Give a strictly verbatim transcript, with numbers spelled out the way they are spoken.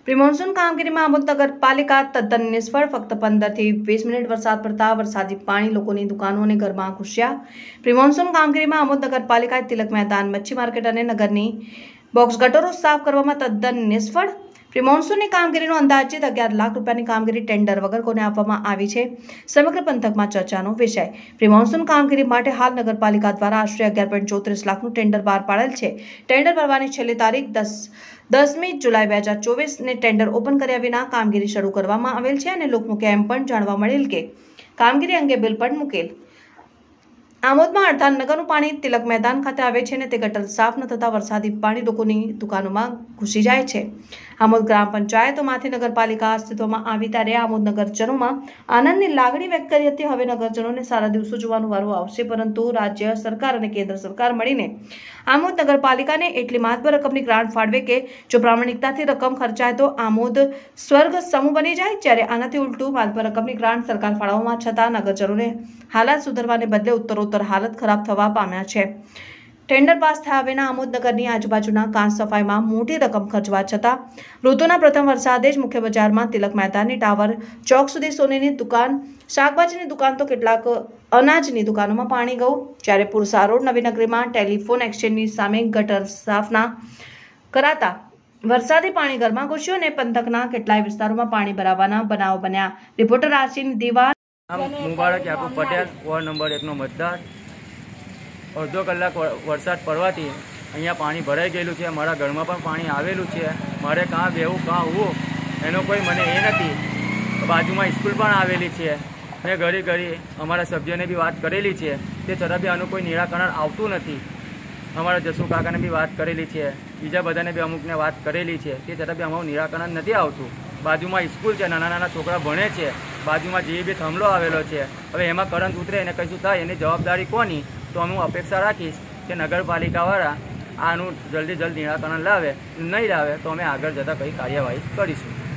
Pre-monsoon કામગીરીમાં આમોદ નગરપાલિકા તદ્દન નિષ્ફળ. ફક્ત પંદર થી વીસ મિનિટ વરસાદ પડતા વરસાદી પાણી લોકોની દુકાનો અને ઘરમાં ઘૂસ્યા. પ્રિમોન્સૂન કામગીરીમાં આમોદ નગરપાલિકાએ તિલક મેદાન, મચ્છી માર્કેટ અને નગરની બોક્સ ગટરો સાફ કરવામાં તદ્દન નિષ્ફળ. પ્રિમોન્સૂનની કામગીરીનો અંદાજિત અગિયાર લાખ રૂપિયાની કામગીરી ટેન્ડર વગર કોને આપવામાં આવી છે, સમગ્ર પંથકમાં ચર્ચાનો વિષય. પ્રિમોન્સૂન કામગીરી માટે હાલ નગરપાલિકા દ્વારા આશરે અગિયાર પોઈન્ટ ચોત્રીસ લાખનું ટેન્ડર બહાર પાડેલ છે. ટેન્ડર ભરવાની છેલ્લી તારીખ દસ દસમી જુલાઈ બે હજાર ચોવીસ ને ટેન્ડર ઓપન કર્યા વિના કામગીરી શરૂ કરવામાં આવેલ છે અને લોકમુખે એમ પણ જાણવા મળેલ કે કામગીરી અંગે બિલ પણ મૂકેલ. આમોદમાં અડધા નગરનું પાણી તિલક મેદાન ખાતે આવે છે અને તે ગટર સાફ ન થતા વરસાદી પાણી લોકોની દુકાનોમાં ઘૂસી જાય છે. આમોદ ગ્રામ પંચાયતોમાંથી નગરપાલિકા અસ્તિત્વમાં આવી ત્યારે આમોદ નગરજનોમાં આનંદની લાગણી વ્યક્ત કરી હતી. હવે નગરજનોને સારા દિવસો જોવાનો વારો આવશે, પરંતુ રાજ્ય સરકાર અને કેન્દ્ર સરકાર મળીને આમોદ નગરપાલિકાને એટલી મહત્વ રકમની ગ્રાન્ટ ફાળવે કે જો પ્રામાણિકતાથી રકમ ખર્ચાય તો આમોદ સ્વર્ગ સમૂહ બની જાય. જ્યારે આનાથી ઉલટું મહત્વ રકમની ગ્રાન્ટ સરકાર ફાળવવામાં છતાં નગરજનોને હાલાત સુધરવાને બદલે ઉત્તરોત્તર હાલત ખરાબ થવા પામ્યા છે. ટેન્ડર પાસ થયા વિના આમોદ નગરની આજુબાજુના કાંસ સફાઈમાં મોટી રકમ ખર્ચવા છતાં ઋતુના પ્રથમ વરસાદે જ મુખ્ય બજારમાં તિલક મેદાનની ટાવર ચોક સુધી સોનીની દુકાન, શાકભાજીની દુકાન તો કેટલાક અનાજની દુકાનોમાં પાણી ગયું. જ્યારે પુરસા રોડ નવીનગરીમાં ટેલિફોન એક્સચેન્જની સામે ગટર સાફના કરાતા વરસાદી પાણી ઘરમાં ઘૂસ્યું અને પંથકના કેટલાય વિસ્તારોમાં પાણી ભરાવાના બનાવો બન્યા. રિપોર્ટર આશીન દિવાન. મુબારક યાકુબ પટેલ, વોર્ડ નંબર એકનો મતદાર. અડધો કલાક વરસાદ પડવાથી અહીંયા પાણી ભરાઈ ગયેલું છે. મારા ઘરમાં પણ પાણી આવેલું છે. મારે કાં બેવું કાં ઉવું એનો કોઈ મને એ નથી. બાજુમાં સ્કૂલ પણ આવેલી છે. મેં ઘડી ઘડી અમારા સભ્યોને બી વાત કરેલી છે, તે છતાં બી આનું કોઈ નિરાકરણ આવતું નથી. અમારા જસુ કાકાને બી વાત કરેલી છે, બીજા બધાને બી અમુકને વાત કરેલી છે, તે છતાં બી અમારું નિરાકરણ નથી આવતું. બાજુમાં સ્કૂલ છે, નાના નાના છોકરા ભણે છે, બાજુમાં જે બી થાંભલો આવેલો છે. હવે એમાં કરંટ ઉતરે અને કશું થાય એની જવાબદારી કોની? તો હું અપેક્ષા રાખીશ કે નગરપાલિકાવાળા આનું જલ્દી જલ્દ નિરાકરણ લાવે. નહીં લાવે તો અમે આગળ જતાં કંઈ કાર્યવાહી કરીશું.